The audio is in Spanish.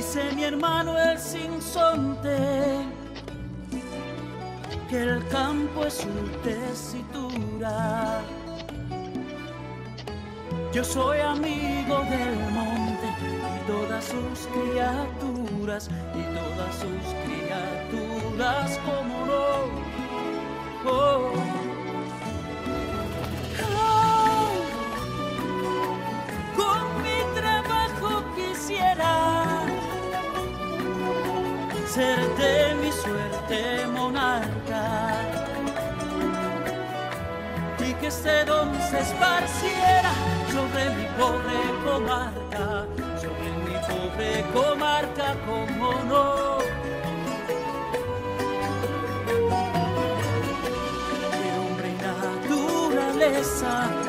dice mi hermano el sinsonte que el campo es su tesitura. Yo soy amigo del monte y todas sus criaturas, y todas sus criaturas, como no. Oh. Oh. Con mi trabajo quisiera ser de mi suerte monarca, y que este don se esparciera sobre mi pobre comarca, sobre mi pobre comarca, como no. Que hombre y naturaleza